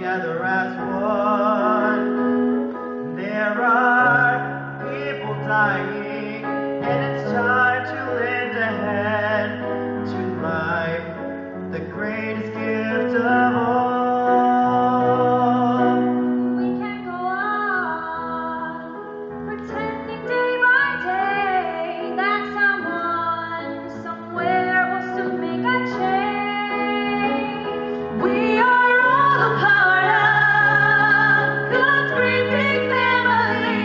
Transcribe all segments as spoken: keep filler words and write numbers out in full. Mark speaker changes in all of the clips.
Speaker 1: together as one. There are people dying, and it's time to lend a hand to life, the greatest gift of all.
Speaker 2: We can go on, pretending day by day that someone, somewhere will soon make a change. We are all a part of God's great big family.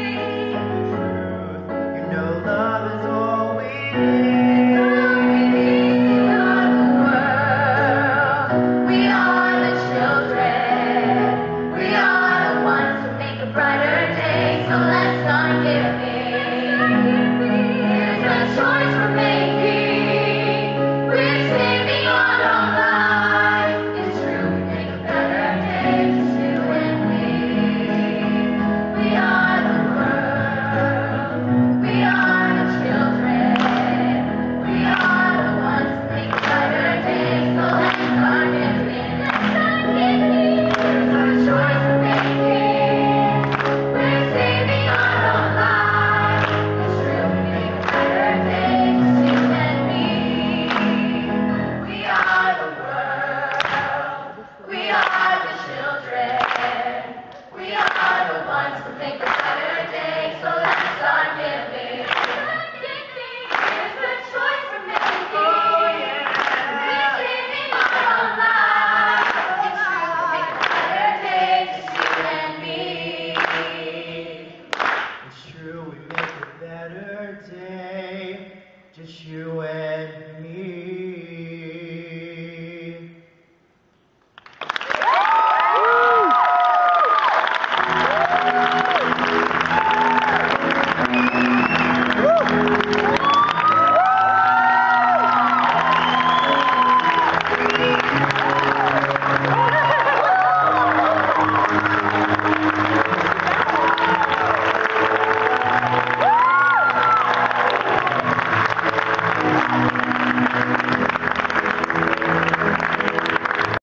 Speaker 1: You know love is all we need.
Speaker 2: We are the children. We are the ones who make a brighter day. So let's start giving. Here's a choice we're making. We're saving our own lives. It's true, we make a better day. Just you and me. We are the world. We are the children. We are the ones who make a brighter day. So let's start giving. Let's start giving. Here's a choice we're making. We're saving our own lives. It's true, we make a better day. Just you and me. We are the world. We are the children. We are the ones who make a better day. So let's start giving. Here's the choice we're making. We're saving our own lives. It's true, we make a better day. Just you and me.
Speaker 1: It's true, we make a better day, just you and me.